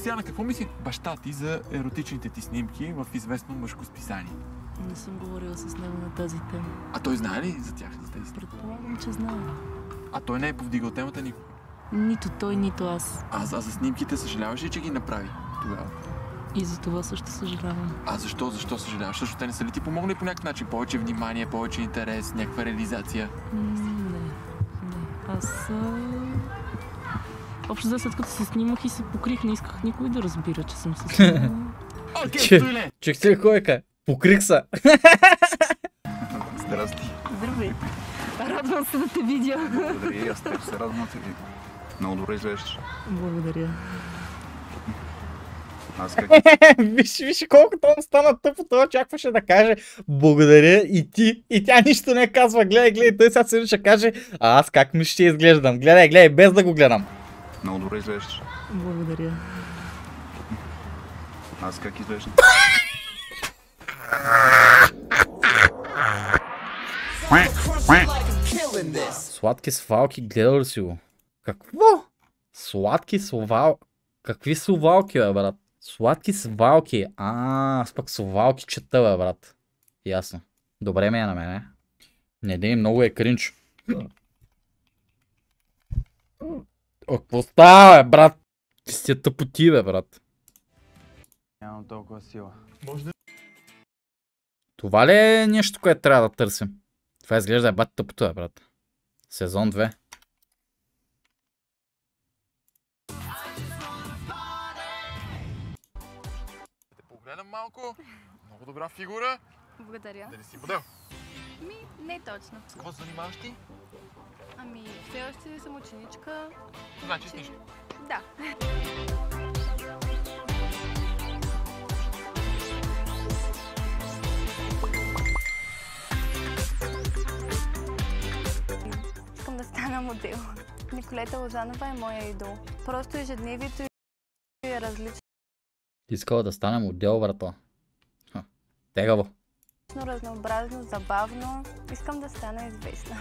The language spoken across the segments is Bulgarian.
Сега на какво мисли баща ти за еротичните ти снимки в известно мъжко списание? Не съм говорила с него на тази тема. А той знае ли за тях, за тези снимки? Предполагам, че знае. А той не е повдигал темата никога? Нито той, нито аз. А за снимките съжаляваш ли, че ги направи тогава? И за това също съжалявам. А защо? Защо съжаляваш? Също те не са ли ти помогнали по някакъв начин? Повече внимание, повече интерес, някаква реализация? Не. Аз... Общо за след като се снимах и се покрих, не исках никой да разбира, че съм се снимала. Чух си ли койка? Покрих се. Здрасти. Здравей. Радвам се да те видя. Благодаря, аз теб се радвам да те видя. Много добре изглеждаш. Благодаря. Аз как... Виж колко там стана тъпо, той очакваше да каже благодаря и ти. И тя нищо не казва. Гледай, той сега се ще каже, а аз как ми ще изглеждам. Гледай, без да го гледам. Много добре изглеждаш. Благодаря. Аз как изглеждам? Сладки свалки, гледал ли си го? Какво? Сладки свалки? Какви совалки, бе, брат? Сладки свалки. Аз пък совалки чета, бе, брат. Ясно. Добре ми е на мене. Не дей, много е кринч. Какво става, бе, брат? Ти си тъпоти, бе, брат. Нямам толкова сила. Може да... Това ли е нещо, което трябва да търсим? Това изглежда бат тъпото, бе, брат. Сезон 2. Те погледам малко. Много добра фигура. Благодаря. Да не си модел. Не точно. С какво се занимаваш ти? Все още съм ученичка. Значи с нищо. Да. Искам да стана модел. Николета Лозанова е моя идол. Просто ежедневието е различно, Искала да стане модел, брато. Тегаво. разнообразно, забавно. Искам да стана известна.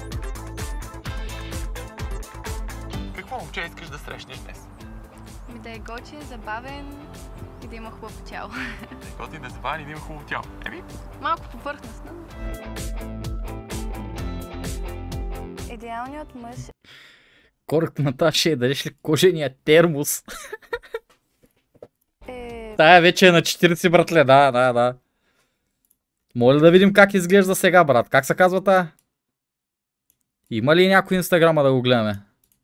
Какво момче искаш да срещнеш днес? Да е готин, забавен и да има хубаво тяло. Готин да забавен и да има хубаво тяло. Малко повърхностно. Идеалният мъж Коръкто на тази ще дадеш ли кожения термос? е... Тая вече е на 40, братле, да. Моля да видим как изглежда сега, брат. Как се казва тая? Има ли някой инстаграма да го гледаме?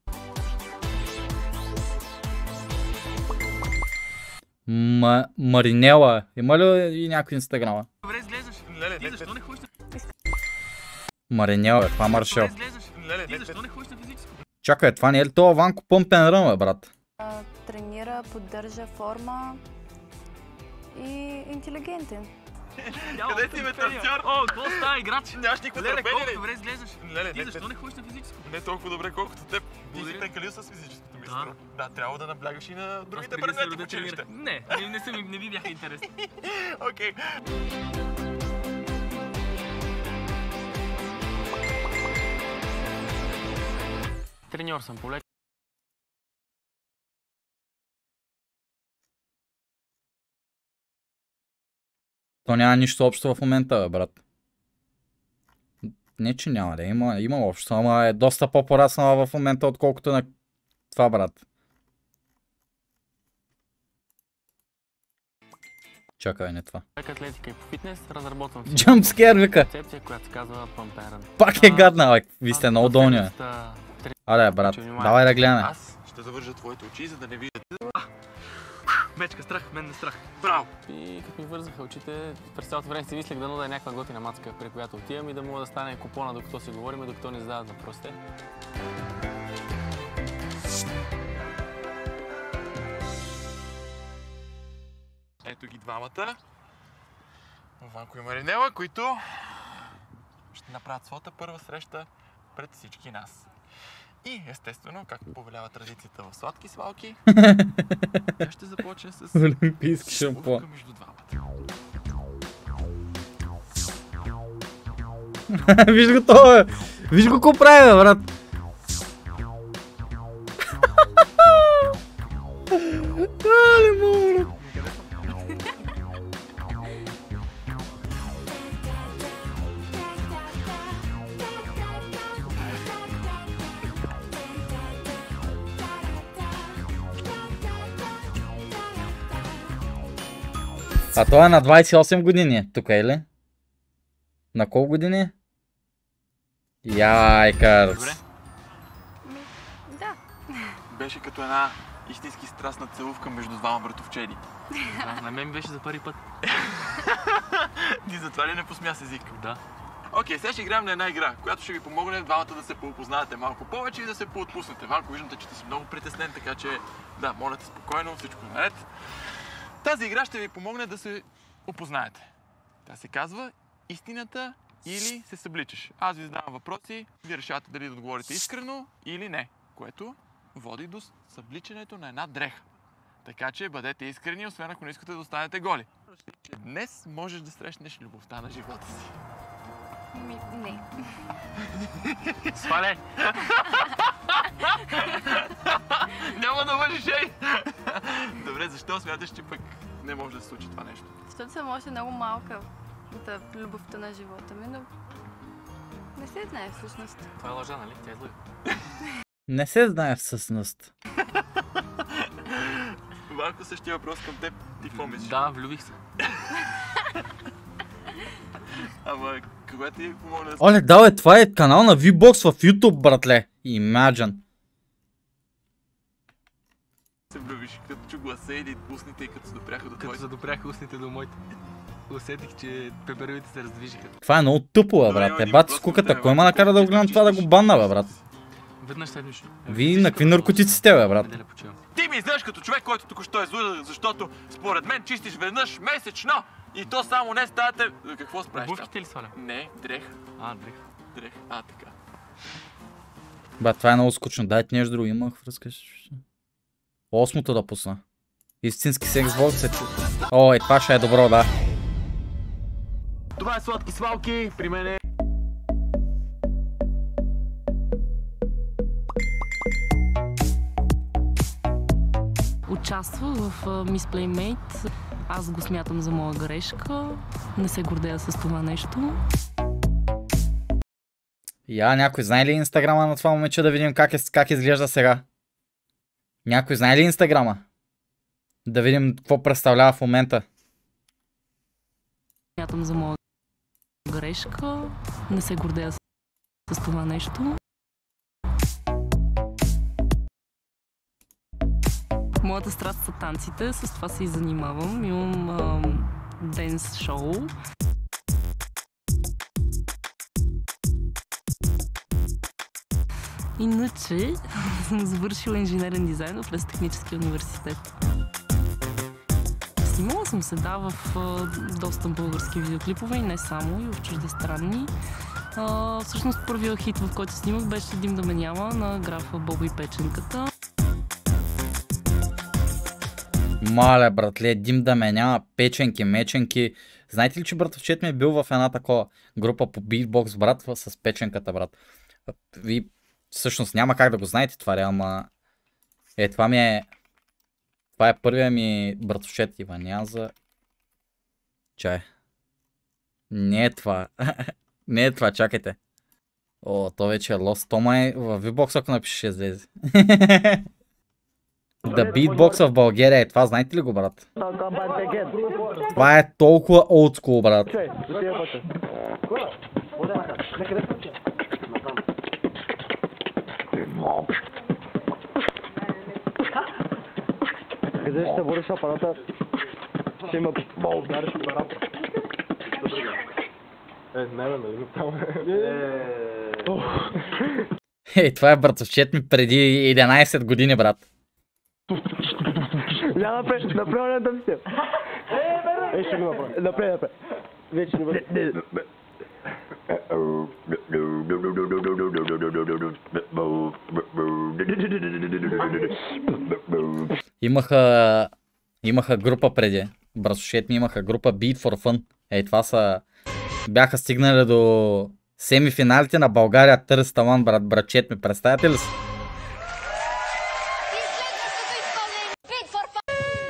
Маринела. Има ли и някой инстаграма? Добре изглеждаш. Леле, ти защо не ходиш на... Маринела, това Маршал. Добре изглеждаш. Леле, ти защо не ходиш на физическо? Чакай, това не е ли това Ванко Пъмпен Ръм, бе, брат? тренира, поддържа форма и интелигентен. Къде си, бе, танцор? О, какво става, играч? Нямаш никакво Леле, търпение, колко ли? добре изглеждаш. Леле, Ти защо не ходиш на физическо? Не толкова добре, колкото теб. Ти си Благодаря. пекалил с физическото ми. Да. Да, трябва да наблягаш и на другите Аз преди да се предмети в родя училище. тренирах. Не ви бяха интересни. Окей. Треньор съм, полек. То няма нищо общо в момента, бе, брат. Не, че няма, да има общо, ама е доста по-пораснала в момента, отколкото на това, брат. Чакай, не това. Атлетика и по фитнес разработвам си Джампскер, вика. концепция, която се казва Pump and Run. Пак е гадна, бе. Ви сте много долни, бе. Аре, брат, давай да гледаме. Аз ще завържа твоите очи, за да не виждате. Мечка, страх, мен не страх. Браво! И като ми вързаха очите, през цялото време си мислех дано да е някаква готина мацка, при която отивам и да мога да стане купона, докато си говорим и докато ни задават въпросите. Ето ги двамата. Ванко и Маринела, които ще направят своята първа среща пред всички нас. И естествено, както повелява традицията в сладки свалки, тя ще започне с Олимпийски шампуан. шпувка между двамата. Виж го това, бе. Виж го какво прави, бе, брат. Не мога. А той е на 28 години. Тук е ли? На колко години? Яйкърс. Добре. Да. Беше като една истински страстна целувка между двама братовчеди. На мен беше за първи път. Ти затова ли не посмя с език? Да. Окей, сега ще играем на една игра, която ще ви помогне двамата да се поопознаете малко повече и да се поотпуснете. Ванко, виждате, че ти си много притеснен, така че да, моля те спокойно, всичко е наред. Тази игра ще ви помогне да се опознаете. Тя се казва истината или се събличаш. Аз ви задавам въпроси, вие решавате дали да отговорите искрено или не, което води до събличането на една дреха. Така че бъдете искрени, освен ако не искате да останете голи. Днес можеш да срещнеш любовта на живота си. Не. Сваля! Няма да лъжиш, ей! Добре, защо смяташ, че пък не може да се случи това нещо? Защото съм още много малка от любовта на живота ми, но не се знае всъщност. Това е лъжа, нали? Тя е злъга. Не се знае всъщност. Ванко, същия въпрос към теб. Ти какво мислиш? Да, влюбих се. Ама, кога ти помогна да Оле, да бе, това е канал на VBOX в YouTube, братле. Imagine. се влюбиш? Като чу гласа или устните, като се допряха до Като твоите? задопряха устните до моите. Усетих, че пеперовите се раздвижиха. Това е много тъпо, бе, брат. Ебати с куката. Кой ма накара да го гледам това да го банна, бе, брат? Веднъж седмично. Ви на какви наркотици сте, бе, брат? Неделя почивам. Ти ми изглеждаш като човек, който току-що е злуда, защото според мен чистиш веднъж месечно и то само не стаята... Какво справиш там? Обувките ли сваля? Не, дрех. Дрех. Дрех. Така. Бе, това е много скучно. Дайте нещо друго. Имах връзка. Осмото да пусна. Истински секс волк се чу. О, това ще е добро, да. Това е Сладки свалки, при мен е... Участва в Miss Playmate. Аз го смятам за моя грешка. Не се гордея с това нещо. Някой знае ли инстаграма на това момиче да видим как изглежда сега? Някой знае ли инстаграма? Да видим какво представлява в момента. Смятам за моя грешка. Не се гордея с това нещо. Моята страст са танците, с това се и занимавам. Имам денс шоу. Иначе съм завършила инженерен дизайн през Техническия университет. Снимала съм се, да, в доста български видеоклипове и не само, и в чуждестранни. Всъщност първият хит, в който снимах, беше Дим да ме няма на графа Бобо и Печенката. Маля, братле, Дим да ме няма, печенки, меченки. Знаете ли, че братовчет ми е бил в една такова група по битбокс, брат, с печенката, брат. Ви всъщност няма как да го знаете това, ама... това е първия ми братовчет, Иваняза. Чай. Не е това. Не е това, чакайте. О, то вече е лост. Тома е в VBOX, ако напишеш, ще излезе. The Beatbox в България, това знаете ли го, брат? Това е толкова old school, брат. Къде ще бориш апарата? Ще има удариш апарата. Това е братовчет ми преди 11 години, брат. Няма направо не да мисля. Ще го направя. Направи. Вече не бъде. Имаха група преди. Братовчет ми имаха група Beat for Fun. Това бяха стигнали до семифиналите на България Търс Талант, братчет ми. Представяте ли си?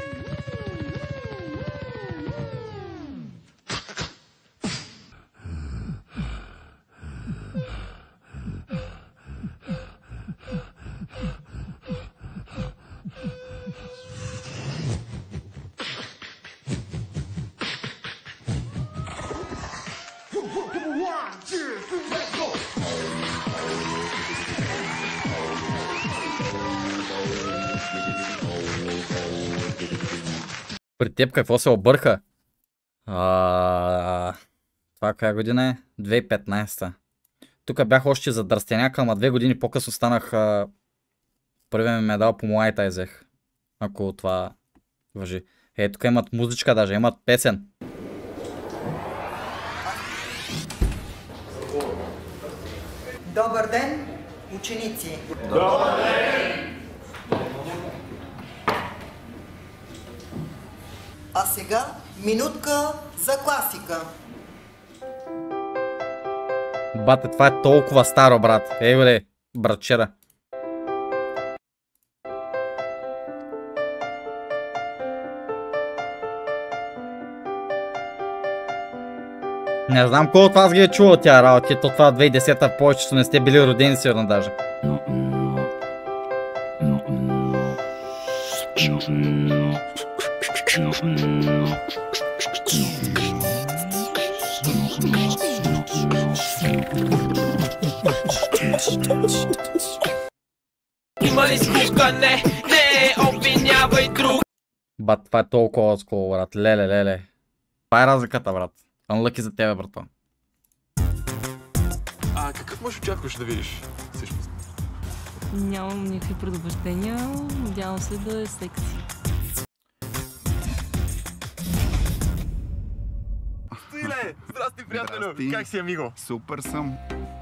При теб какво се обърка? Това коя година е? 2015. Тук бях още за дръстеняка, ама 2 години по-късно станах първият ми медал по Muay Thai взех. Ако това важи. Тук имат музичка даже, имат песен. Добър ден, ученици! Добър ден! А сега минутка за класика. Бате, това е толкова старо, брат. Ей, бре, братчера. Не знам кой от вас ги е чувал тя работа. То това 2010-та повечето не сте били родени сигурно даже. Има ли скука? Не обвинявай друг. Бат, това е толкова отскоро, брат. Леле. Това е разликата, брат. Unlucky за тебе, брато. Какъв можеш очакваш да видиш всъщност? Нямам никакви предубеждения. Надявам се да е секси. Стоиле! Здрасти, приятелю! Как си, амиго? Супер съм.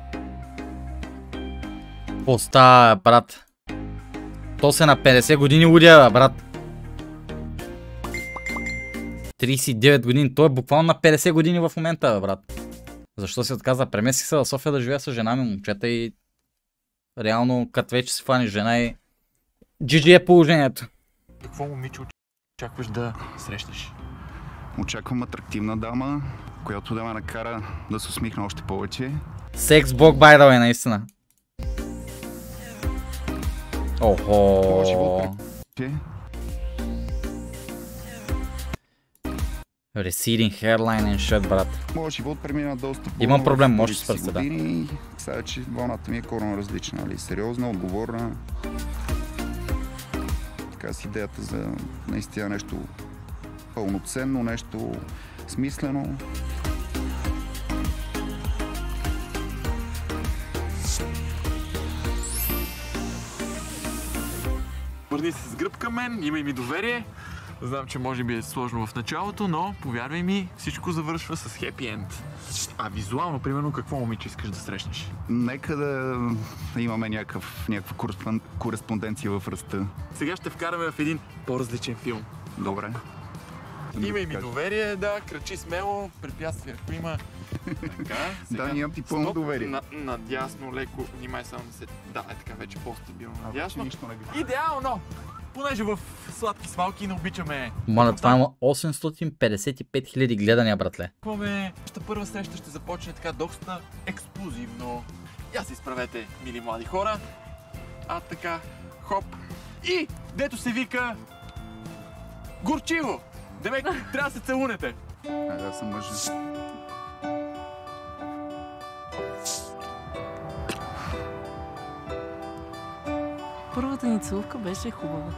Поста, брат. То се на 50 години удя, брат. 39 години. Той е буквално на 50 години в момента, брат. Защо се отказа? Преместих се в София да живея с жена ми, момчета, и реално, като вече си фани жена, и GG е положението. Какво момиче очакваш да срещнеш? Очаквам атрактивна дама, която да ме накара да се усмихна още повече. Секс бог, by the way, наистина. Охо. Receding hairline and shit, брат. Моят живот премина доста по... Имам проблем, може да се спърся, да. Сега, че вълната ми е коренно различна, нали? Сериозна, отговорна. Така с идеята за наистина нещо пълноценно, нещо смислено. Върни се с гръб към мен, имай ми доверие. Знам, че може би е сложно в началото, но повярвай ми, всичко завършва с хепи енд. А визуално, примерно, какво момиче искаш да срещнеш? Нека да имаме някаква кореспонденция в ръста. Сега ще вкараме в един по-различен филм. Добре. Имай ми доверие, да, крачи смело, препятствия, ако има. Така, сега... Да, нямам ти пълно доверие. Надясно, леко, внимай само да се... Да, е така, вече по-стабилно. Надясно. Нищо не би. Идеално! Понеже в сладки свалки не обичаме... Моля, това има 855 000 гледания, братле. Нашата първа среща ще започне така доста експлозивно. Я се изправете, мили млади хора. Така, хоп. И, дето се вика... Горчиво! Демек, трябва да се целунете. Да съм мъжен. Първата ни целувка беше хубава.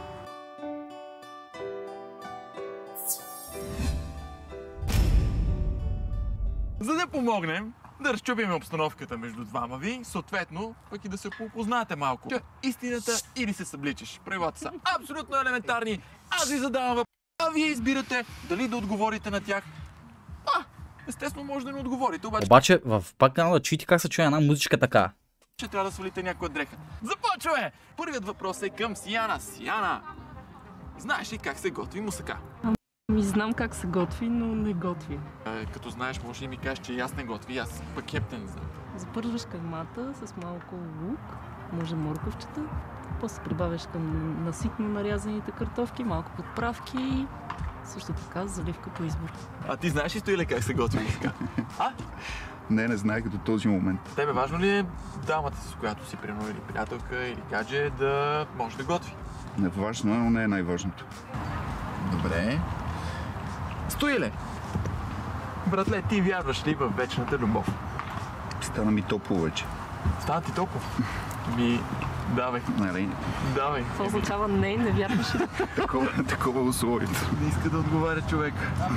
За да помогнем да разчупим обстановката между двама ви, съответно, пък и да се попознаете малко. Истината или се събличаш. Правилата са абсолютно елементарни. Аз ви задавам въпрос, а вие избирате дали да отговорите на тях. Естествено може да не отговорите, обаче в пак канала чуйте как се чуе една музичка така. Че трябва да свалите някоя дреха. Започваме! Първият въпрос е към Сияна. Сияна, знаеш ли как се готви мусака? Знам как се готви, но не готви. Като знаеш, може ли ми кажеш, че и аз не готви, аз пък хептен знам. Запързваш каймата с малко лук, може морковчета, после прибавяш към наситно нарязаните картофки, малко подправки, също така заливка по избор. А ти знаеш ли, Стоиле, как се готви мусака? Не знаех до този момент. Тебе важно ли е дамата, с която си прино или приятелка или гадже, да може да готви? Не е важно, но не е най-важното. Добре. Стоиле! Братле, ти вярваш ли в вечната любов? Стана ми топло вече. Стана ти топло? Давай. Нали? Давай. Това означава не вярваш ли? Такова условието. Не иска да отговаря човек.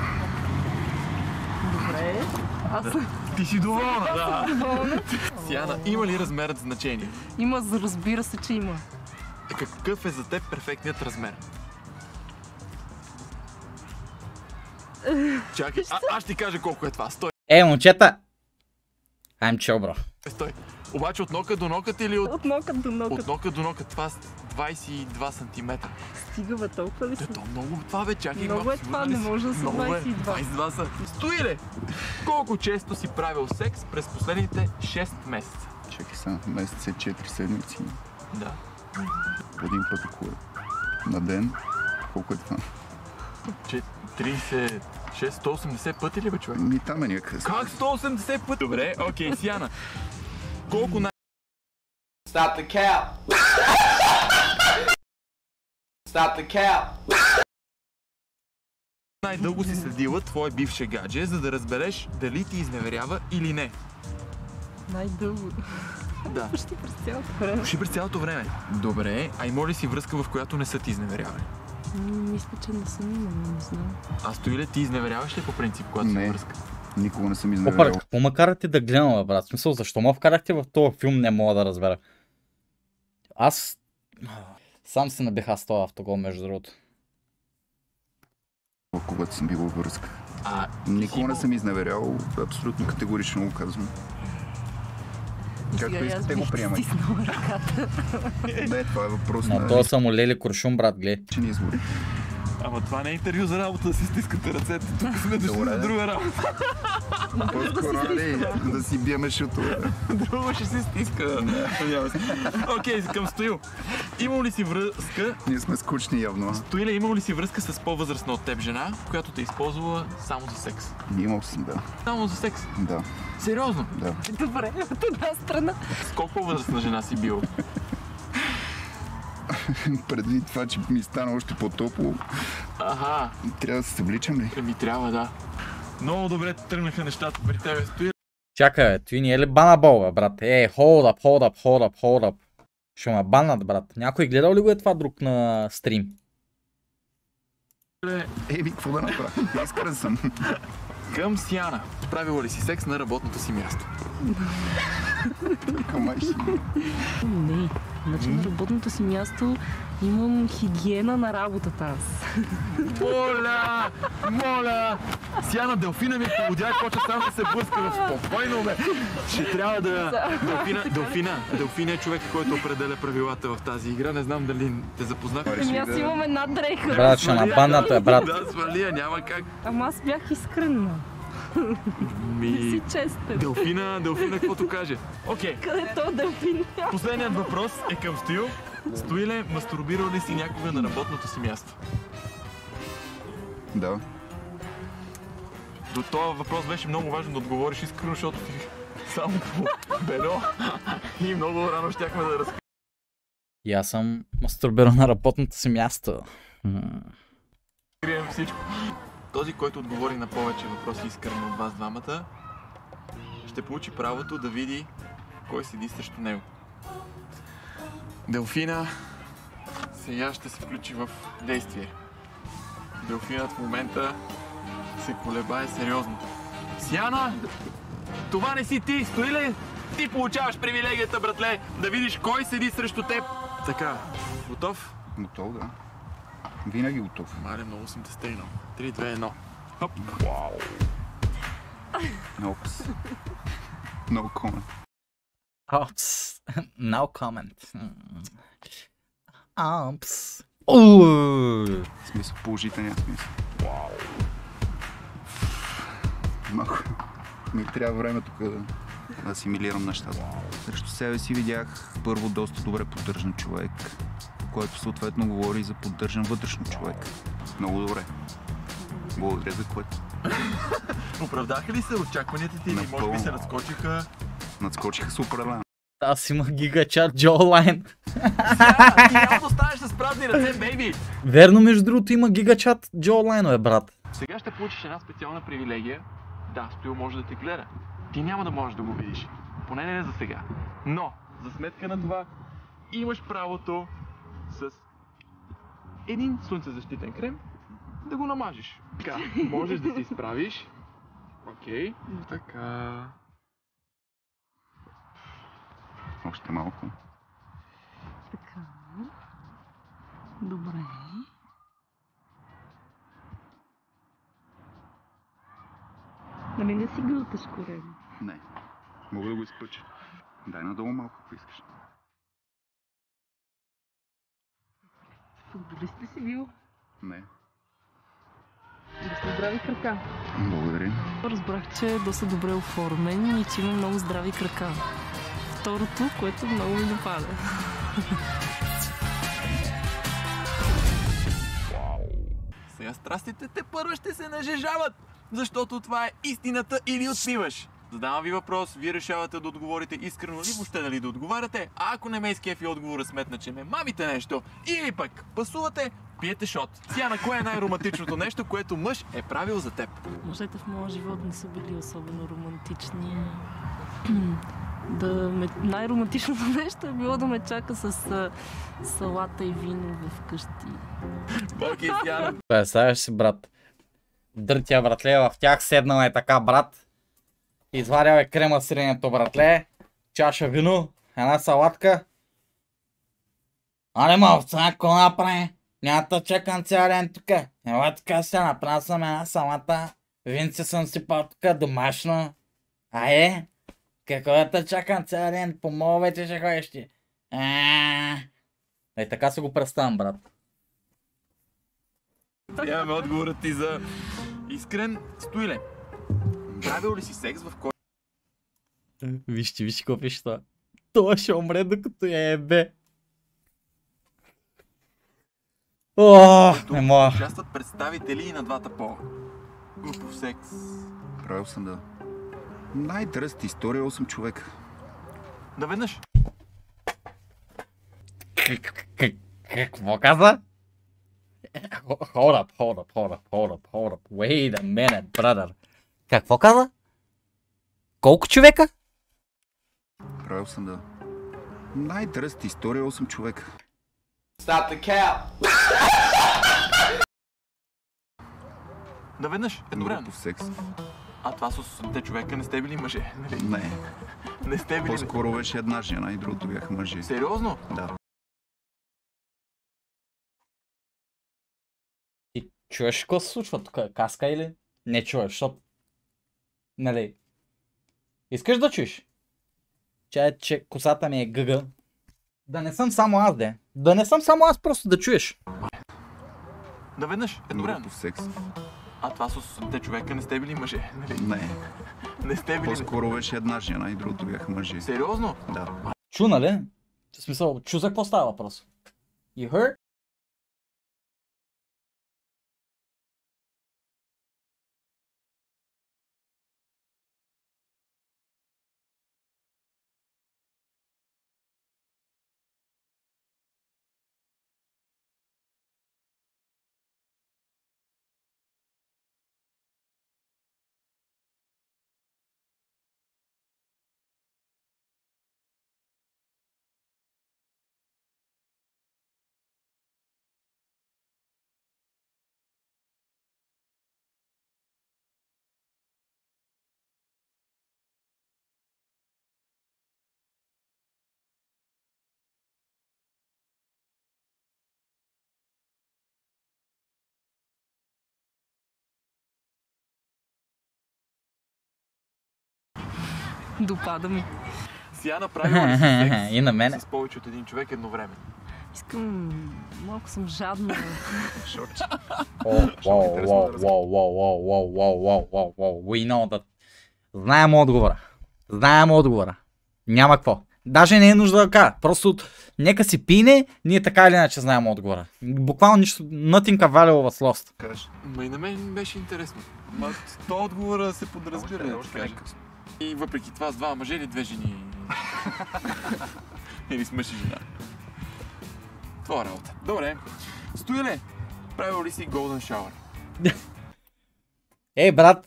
Добре. Аз Ти си доволна, да. Сияна, има ли размерът значение? има, разбира се, че има. Какъв е за теб перфектният размер? Чакай, аз ще ти кажа колко е това. Стой, Момчета! I'm chill, бро. стой. Обаче от нока до нокът или от... От нока до нока. От нока до нока, това с 22 сантиметра. Стига бе, толкова ли си? То много това бе, чакай. Много е това, не може да са 22. 22 са. Стоиле! Колко често си правил секс през последните 6 месеца? Чакай са, месец е 4 седмици. Да. Един път около на ден. Колко е това? 36, 180 пъти ли бе, човек? Ми там е някъде. Как 180 пъти? Добре, окей, Сияна. Колко Stop the cap. Stop the cap. най-дълго си следила твой бивше гадже, за да разбереш дали ти изневерява или не? Най-дълго. Да. Почти през цялото време. Почти през цялото време. Добре, а има ли си връзка, в която не са ти изневерявали? Мисля, че не съм имала, не знам. А Стоиле, ти изневеряваш ли по принцип, когато си връзка? Никога не съм Опа, изневерял. какво ме карате да гледам, бе, брат? В смисъл, защо ме вкарахте в този филм, не мога да разбера. Аз сам се набих аз този автогол, между другото. Когато съм бил във връзка. А, Никога не съм изневерял, абсолютно категорично го казвам. Както искате го приемай. Не, това е въпрос На на този съм олели куршум, брат, гледай. личен избор. Ама това не е интервю за работа, да си стискате ръцете. Тук сме дошли за друга работа. По-скоро да си биеме шутове. Друго ще си стиска. Окей, към Стоил. Имал ли си връзка... Ние сме скучни явно. Стоиле, имал ли си връзка с по-възрастна от теб жена, която те е използвала само за секс? Имал съм, да. Само за секс? Да. Сериозно? Да. Добре, от една страна. С колко по-възрастна жена си бил? Предвид това, че ми стана още по-топло, Аха. трябва да се събличам ли? Ми трябва, да. Много добре тръгнаха нещата при тебе, Стоил. Чакай, бе, той не е ли банабол, бе, брат? Hold up. Ще ме баннат, брат. Някой гледал ли го е това друг на стрим? Еби, какво да направя? Искрен съм. Към Сияна. Правила ли си секс на работното си място? Не. Значи на работното си място имам хигиена на работата аз. Моля! Сияна, Делфина ми поводя и почва само да се блъска в спокойно, бе. Ще трябва да... Делфина е човек, който определя правилата в тази игра. Не знам дали те запознах. Ами аз имам една дреха. Брат, ще набаннат, бе, брат. Да, свалия, няма как. Ама аз бях искрена. Не си честен. Делфина, каквото каже. Окей. Къде е то Делфин? Последният въпрос е към Стоил. Стоиле, мастурбирал ли си някога на работното си място? Да. До този въпрос беше много важно да отговориш искрено, защото ти само по бедо и много рано щяхме да разкажем. И аз съм мастурбирал на работното си място. Всичко. Този, който отговори на повече въпроси искрено от вас двамата, ще получи правото да види кой седи срещу него. Делфина сега ще се включи в действие. Делфинът в момента се колебае сериозно. Сияна, това не си ти, Стоиле! Ти получаваш привилегията, братле, да видиш кой седи срещу теб. Така, готов? Готов, да. Винаги готов. Мале, много съм те стейнал. 3, 2, 1. Хоп. Вау. Опс. No comment. Опс. No comment. Опс. В смисъл, положителния смисъл. Вау. Малко ми трябва време тук да асимилирам нещата. Срещу себе си видях първо доста добре поддържан човек, който съответно говори за поддържан вътрешно човек. Много добре. Благодаря за което. Оправдаха ли се очакванията ти или може би се надскочиха? Надскочиха се определено. Аз имах гигачат Джолайн. Ти няма да останеш с празни ръце, бейби! Верно, между другото има гигачат Джолайн, брат. Сега ще получиш една специална привилегия. Да, Стоил може да те гледа. Ти няма да можеш да го видиш. Поне не за сега. Но, за сметка на това, имаш правото с един слънцезащитен крем да го намажеш. Така, можеш да се изправиш. Окей, така. Още малко. Така. Добре. Нали не си гълташ корем? Не. Мога да го изпъча. Дай надолу малко, ако искаш. Футболист ли си бил? Не. Доста здрави крака. Благодаря. Разбрах, че е доста добре оформен и че има много здрави крака. Второто, което много ми допада. Сега страстите те първо ще се нажежават, защото това е истината или отпиваш. Задавам ви въпрос, вие решавате да отговорите искрено ли, въобще дали да отговаряте, а ако не ме изкефи отговора, сметна, че ме мамите нещо, или пък пасувате, пиете шот. Сега на кое е най-романтичното нещо, което мъж е правил за теб? Мъжете в моя живот не са били особено романтични. Най-романтичното нещо е било да ме чака с салата и вино вкъщи. Боки, Сияно. Представяш си, брат. Дъртия братле в тях седнал е така, брат. Изварял е крема сиренето, братле. Чаша вино, една салатка. Але малца, какво направи? Няма да чакам цял ден тука. Ела така ще направя съм една салата. Винци съм сипал тука домашно. Какво да те чакам цял ден? По мола вече ще ходиш ти. Така се го представям, брат. Имаме отговорът ти за Искрен. Стоиле, правил ли си секс, в който Вижте какво пише това. Това ще умре докато я ебе. Не мога. участват представители и на двата пола? Групов секс. Правил съм да. Най-интересната история 8 човека. Да веднъж. Какво каза? Hold up. Wait a minute, brother. Какво каза? Колко човека? Правил съм да. Най-интересната история 8 човека. Stop the cap. Да веднъж. Едновременно. Групов секс. А това с 8-те човека не сте били мъже, нали? Не. Не сте били. По-скоро беше една жена и другото бяха мъже. Сериозно? Да. Ти чуеш какво се случва тук? Каска или? Не чуеш, защото... Нали? Искаш да чуеш? Че косата ми е гъга. Да не съм само аз, де. Да не съм само аз, просто да чуеш. Да веднъж. Едновременно. Групов секс. А това с 8-те човека не сте били мъже, нали? Не. Не сте били. По-скоро беше една жена и другото бяха мъже. Сериозно? Да. Чу, нали? В смисъл, чу за какво става въпрос? You heard? Допада ми. Сега направила ли си секс И на мене. с повече от един човек едновременно? Искам... Малко съм жадна. We know that. Знаем отговора. Няма какво. Даже не е нужда да кажа. Просто нека си пине, ние така или иначе знаем отговора. Буквално нищо, nothing valuable was lost. Ма и на мен беше интересно. Ма то отговора се подразбира, да ти кажа. И въпреки това с двама мъже или две жени? Или с мъж и жена? Това работа. Добре. Стоиле, правил ли си Golden Shower? Ей, брат.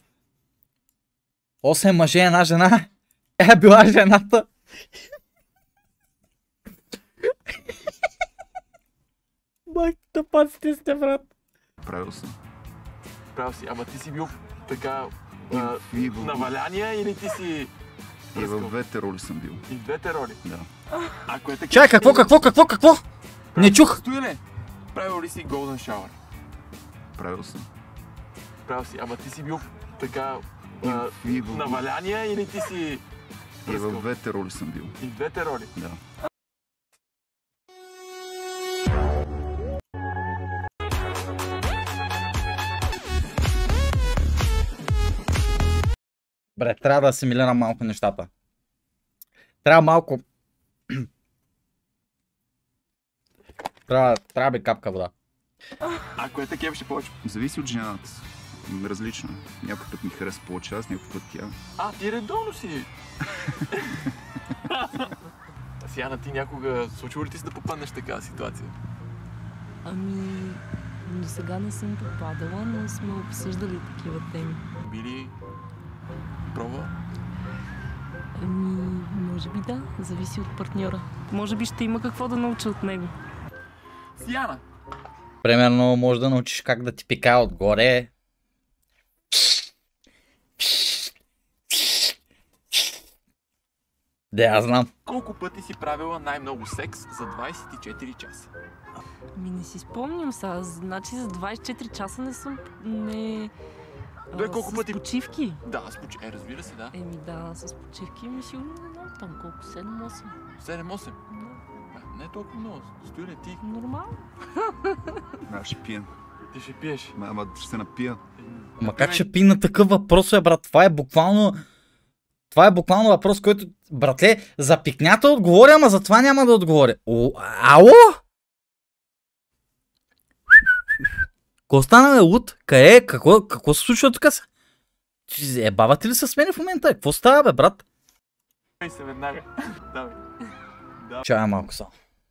8 мъже, една жена. Е била жената. Майката паците сте, брат. Правил съм. Правил си, ама ти си бил така И на валяния или ти си... И в двете роли съм бил. И в двете роли? Да. Ако е така... Чай, какво? Не чух. Стоиле, правил ли си Golden Shower? Правил съм. Правил си, ама ти си бил така И на валяния или ти си... И в двете роли съм бил. И в двете роли? Да. Бре, трябва да асимилирам малко нещата. Трябва малко... трябва би капка вода. Ако е такива, ще повече. Зависи от жената. Различно. Някой път ми харесва повече аз, някой път тя. Ти редовно си. Сияна, ти някога случва ли ти се да попаднеш в такава ситуация? Ами, до сега не съм попадала, но сме обсъждали такива теми. Били пробва? Ами, може би да, зависи от партньора. Може би ще има какво да науча от него. Сияна! Примерно, може да научиш как да ти пика отгоре. Да, аз знам. Колко пъти си правила най-много секс за 24 часа? Ми не си спомням сега, значи за 24 часа не съм... Колко пъти? С почивки? Да, с почивки. Разбира се, да. Еми да, с почивки ми сигурно не знам там колко, 7-8. 7-8? Да. Не е толкова много. Стои ли ти? Нормално. Аз ще пия. Ти ще пиеш? Ама ще се напия. Ма как ще пи на такъв въпрос, брат? Това е буквално въпрос, който, братле, за пикнята отговоря, ама за това няма да отговоря. Ало? Какво стана, бе, луд? Къде е? Какво се случва тук? Бабате ли се с мен в момента? Какво става, бе, брат? Ей се веднага. Давай. Чая малко само.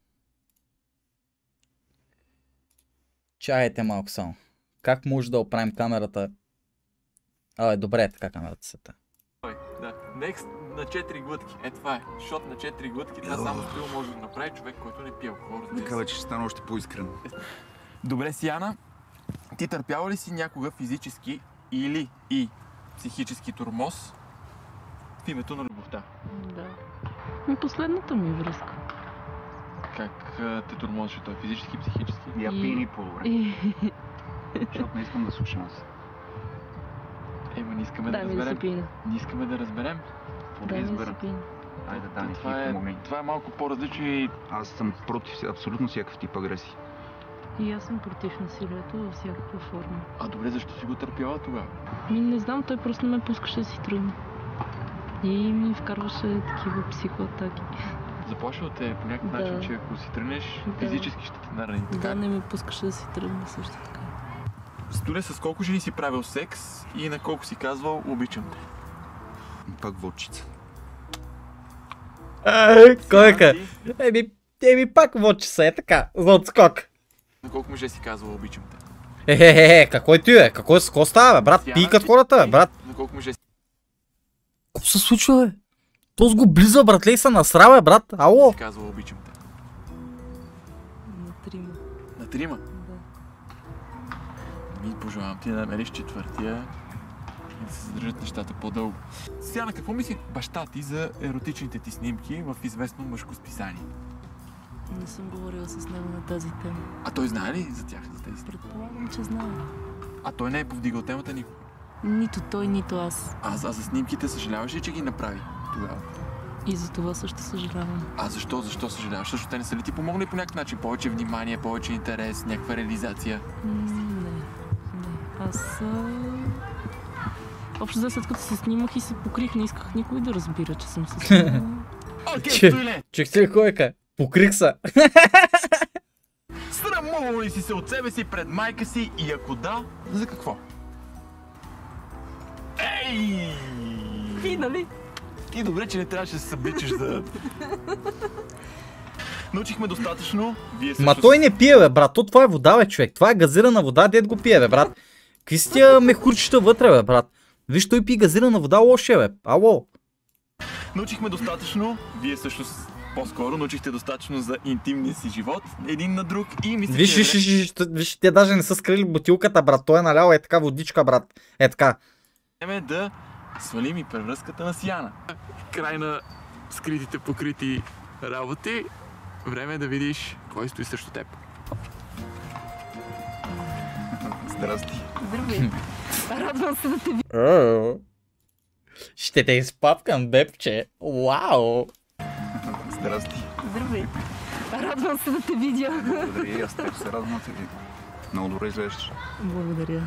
Чайте малко само. Как може да оправим камерата? Добре е така камерата се. Да. Next на 4 глътки. Това е. Шот на 4 глътки. Това само стил може да направи човек, който не пие алкохол. Така вече ще стана още по-искрен. Добре, Сияна. Ти търпяла ли си някога физически или и психически тормоз в името на любовта? Да. Последната ми връзка. Как те тормозеше той? Физически, психически? Я пини по-добре. Защото не искам да слушам аз. Не искаме да разберем. Не искаме да разберем. Да, не си пини. Айде, Дани, ти помогни. Това е малко по-различно и... Аз съм против абсолютно всякакъв тип агресии. И аз съм против насилието във всякаква форма. Добре, защо си го търпяла тогава? Не знам, той просто не ме пускаше да си тръгне. И ми вкарваше такива психоатаки. Заплашва те по някакъв начин, че ако си тръгнеш, физически ще те нарани. Да, не ме пускаше да си тръгне също така. Студия, с колко жени си правил секс и на колко си казвал обичам те? Пак водчица. Койка. Пак водчица, е така, за отскок. На колко мъже си казвал обичам те? Какво ти е? Какво става, бе, брат? Пикат хората, бе, брат. На колко мъже си... Какво се случва, бе? Този го близа, братле, и се насрава, бе, брат. Ало? Си казвал обичам те? На 3. На 3? Да. Ми пожелавам ти да намериш четвъртия и да се задържат нещата по-дълго. Сияна, какво мисли баща ти за еротичните ти снимки в известно мъжко списание? Не съм говорила с него на тази тема. Той знае ли за тях, за тези? Предполагам, че знае. Той не е повдигал темата никога? Нито той, нито аз. За снимките съжаляваш ли, че ги направи тогава? И за това също съжалявам. Защо? Защо съжаляваш? Защото те не са ли ти помогнали по някакъв начин? Повече внимание, повече интерес, някаква реализация? Не. Аз... Общо за след като се снимах и се покрих, не исках никой да разбира, че съм се снимала. Чухте ли койка? Покрих се. Срамувал ли си се от себе си пред майка си и ако да, за какво? Ей! И нали? И добре, че не трябваше да се събличаш за... Научихме достатъчно. Ма той не пие, бе, брат. Това е вода, бе, човек. Това е газирана вода, дед го пие, бе, брат. Какви си тия мехурчета вътре, бе, брат? Виж, той пие газирана вода, лошо е, бе. Ало. Научихме достатъчно. Вие всъщност по-скоро научихте достатъчно за интимния си живот един на друг и мисля, Виж, те даже не са скрили бутилката, брат. Той е налял е така водичка, брат. Е така. време да свалим и превръзката на Сияна. Край на скритите покрити работи. Време е да видиш кой стои срещу теб. Здрасти. Здравей. Радвам се да те видя. Ще те изпапкам, бебче. Вау! Здрасти. Здравей. Радвам се да те видя. Благодаря и аз теб се радвам да те видя. Много добре изглеждаш. Благодаря.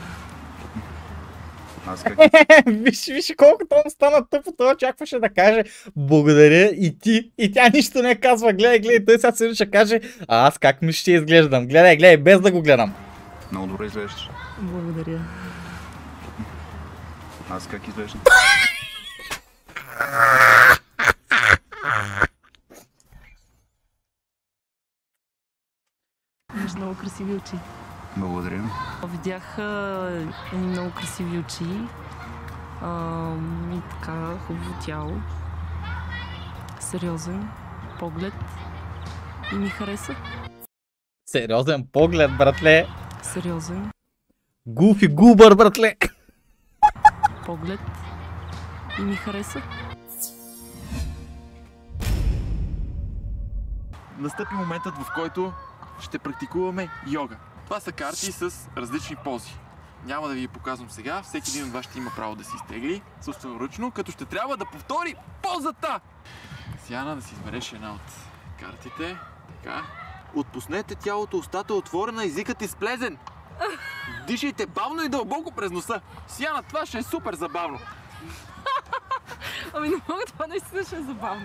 Аз как... Виж колко там стана тъпо, той очакваше да каже благодаря и ти. И тя нищо не казва. Гледай, той сега се ще каже аз как ми ще изглеждам. Гледай, без да го гледам. Много добре изглеждаш. Благодаря. Аз как изглеждам? Имаш много красиви очи. Благодаря. Видях едни много красиви очи и така хубаво тяло, сериозен поглед и ми хареса. Сериозен поглед, братле. Сериозен Гуфи губър, братле. поглед и ми хареса. Настъпи моментът, в който ще практикуваме йога. Това са карти с различни пози. Няма да ви ги показвам сега, всеки един от вас ще има право да си изтегли собственоръчно, като ще трябва да повтори позата! Сияна да си избереш една от картите. Така. Отпуснете тялото, устата отворена, езикът изплезен. Дишайте бавно и дълбоко през носа. Сияна, това ще е супер забавно. Ами не мога, това наистина ще е забавно.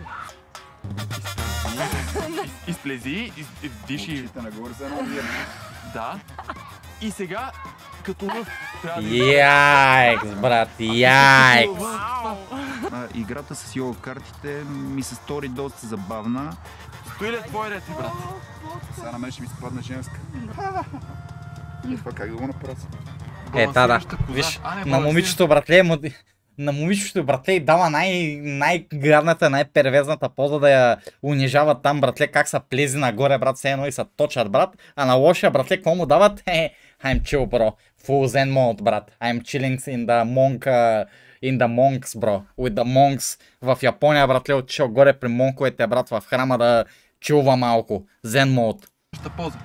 Изплези, диши. Очите нагоре са много вирни. Да. И сега, като лъв, трябва да... Яйкс, брат, яйкс. Играта с йога картите ми се стори доста забавна. Стои ли твой ред, брат? Сега на мен ще ми се падна женска. Това как да го направя? Да. Виж, на момичето, братле, на момичето, братле, и дава най-гадната, най-первезната поза да я унижават там, братле, как са плези нагоре, брат, все едно и са точат, брат. А на лошия, братле, какво му дават? I'm chill, bro. Full zen mode, брат. I'm chilling in the monks, bro. With the monks. В Япония, братле, отишъл горе при монковете, брат, в храма да чилва малко. Zen mode. Поза.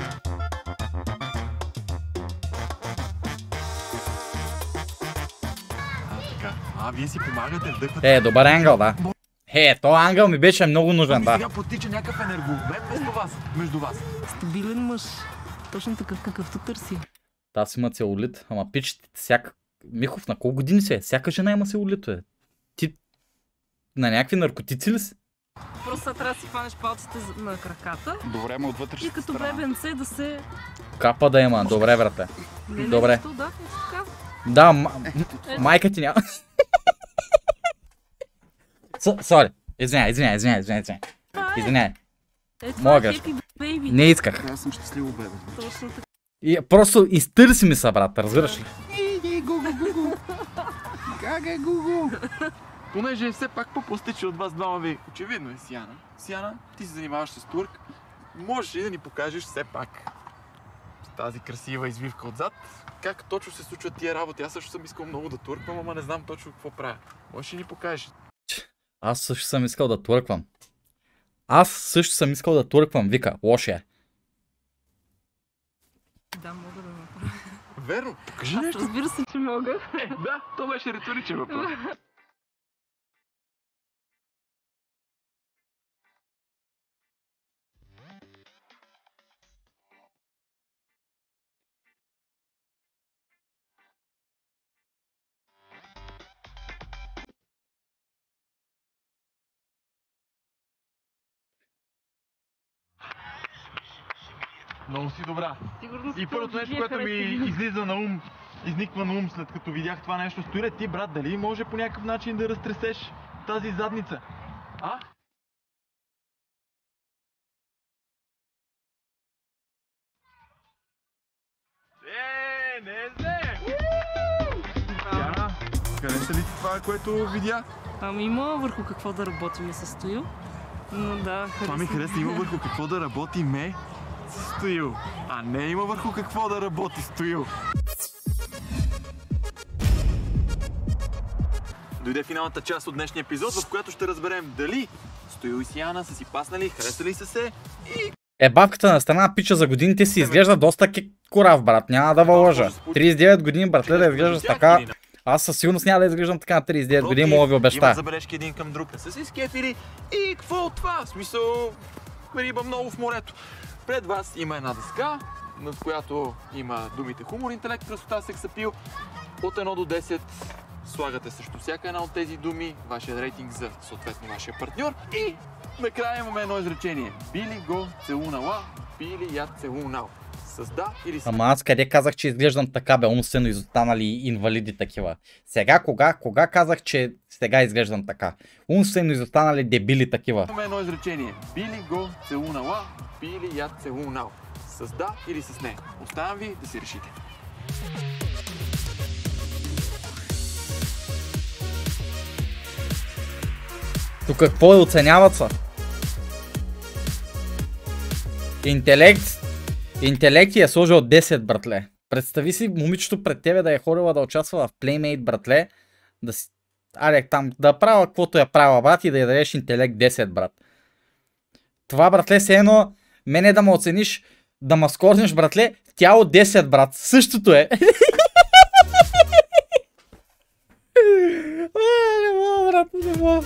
Вие си помагате, вдъхвате. Добър ангъл, да. То ангъл ми беше много нужен, да. Сега потича някакъв енергообмен между вас. Стабилен мъж. Точно такъв какъвто търси. Та си има целулит, ама пичите всяка... Михов, на колко години си е? Всяка жена има целулит, е. Ти на някакви наркотици ли си? Просто трябва да си хванеш палците на краката. Добре, ама отвътре ще и като бебенце да се... Капа да има, добре, брате. Добре. Да, майка ти няма. Сори, извиняй. Моя грешка. Не исках. Аз съм щастливо бебе. Точно така. И просто изтърси ми са, брат, разбираш ли? Гугу. Гага гугу. Понеже все пак по-постича от вас двама ви, очевидно е Сияна. Сияна, ти се занимаваш с турк. Можеш ли да ни покажеш все пак с тази красива извивка отзад? Как точно се случват тия работи? Аз също съм искал много да турквам, ама не знам точно какво правя. Можеш ли ни покажеш? Аз също съм искал да турквам. Вика, лошия е. Да, мога да направя. Верно, покажи нещо. Разбира се, че мога. Да, то беше риторичен въпрос. Много си добра. И първото нещо, което ми излиза на ум, изниква на ум след като видях това нещо, стои ти, брат, дали може по някакъв начин да разтресеш тази задница? А? Не зле! Яна, къде са ли това, което видя? Ами има върху какво да работим състои. Но да, Това ми хареса, има върху какво да работи ме Стоил, а не има върху какво да работи Стоил. Дойде финалната част от днешния епизод, в която ще разберем дали Стоил и Сияна са си паснали, харесали са се и... Бабката на страна пича за годините си изглежда доста корав, брат, няма да лъжа. 39 години, братле, да изглеждаш така. Аз със сигурност няма да изглеждам така на 39 години, мога ви обещая. Има забележки един към друг, не са си скефили и какво от това? В смисъл, риба много в морето. Пред вас има една дъска, над която има думите хумор, интелект, красота, сексапил. От 1 до 10 слагате срещу всяка една от тези думи вашия рейтинг за съответно вашия партньор. И накрая имаме едно изречение. Би ли го целунала, би ли я целунал? С да или с... Ама аз къде казах, че изглеждам така, бе, умствено изостанали инвалиди такива? Сега, кога казах, че сега изглеждам така? Умствено изостанали дебили такива. Имаме едно изречение. Би ли го целунала, би ли я целунал? С да или с не? Оставям ви да си решите. Тук какво оценяват са? Интелект е сложил 10, братле. Представи си момичето пред тебе да е ходила да участва в Playmate, братле. Да си... Аре, там да правя каквото е правила, брат, и да я дадеш интелект 10, брат. Това, братле, се едно мене да ме оцениш, да ме скорнеш, братле, тяло 10, брат. Същото е. Не мога, брат, не мога.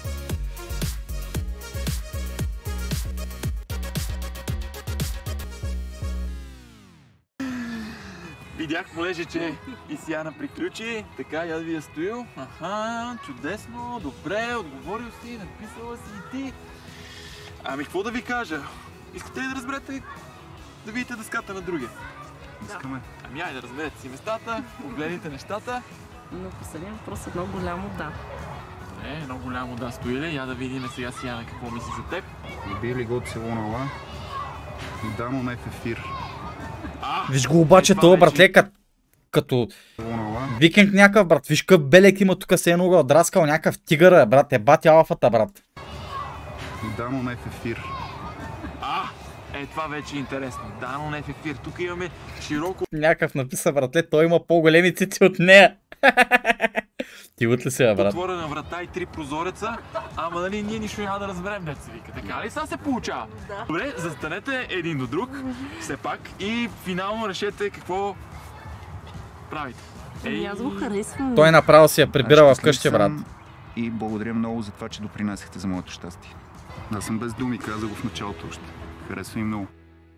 Видях, понеже, че и Сияна приключи, така я ви е Стоил. Аха, чудесно, добре, отговорил си, написала си и ти. Ами, какво да ви кажа? Искате ли да разберете, да видите дъската на другия? Искаме. Ами, айде да разберете си местата, погледнете нещата. Но последният въпрос е много голямо да. Едно голямо да, Стоиле. Я да видим сега Сияна какво мисли за теб. Би ли го целунала? Да, но не в ефир. Виж го обаче това, братле, като викинг някакъв, брат. Виж какъв белек има тук, се едно го отраскал някакъв тигър, брат. Бати алфата, брат. Да, но не в ефир. Това вече е интересно. Да, но не в ефир. Тук имаме широко... Някакъв написа, братле, той има по-големи цици от нея. Ти от ли си, брат? Отворена врата и 3 прозореца, ама нали ние нищо няма да разберем, дето се вика. Така ли сега се получава? Да. Добре, застанете един до друг, все пак, и финално решете какво правите. Аз го харесвам. Той направо си я прибира вкъщи, брат. И благодаря много за това, че допринасяхте за моето щастие. Аз съм без думи, казах го в началото още. Харесва и много.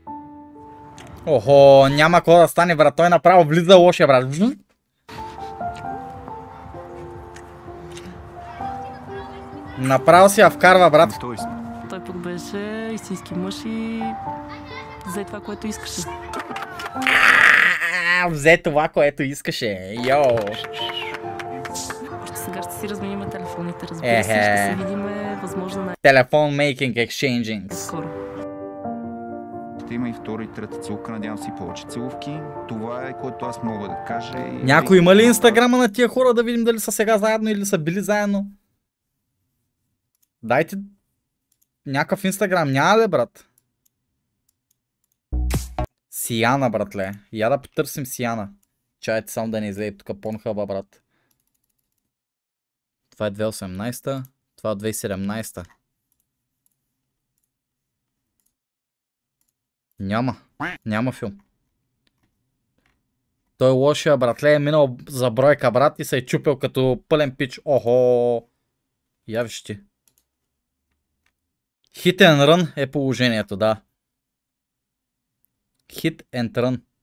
Охо, няма какво да стане, брат. Той направо влиза лошия, брат. Направо си я вкарва, брат. Той пък беше истински мъж и взе това, което искаше. Взе това, което искаше. Йоу. Сега ще си разменим телефоните, разбира се. Ще се видим възможно Телефон making exchanging. Скоро. Ще има и втора и трета целувка, надявам се и повече целувки. Това е, което аз мога да кажа. Някой има ли инстаграма на тия хора да видим дали са сега заедно или са били заедно? Дайте някакъв инстаграм, няма ли, брат? Сияна, братле. Я да потърсим Сияна. Чайте само да не излезе тук Порнхъба, брат. Това е 2018, това е 2017. Няма филм. Той лошия, братле, е минал за бройка, брат, и се е чупил като пълен пич. Охо. Я виж ти. Hit and run е положението, да. Hit and run.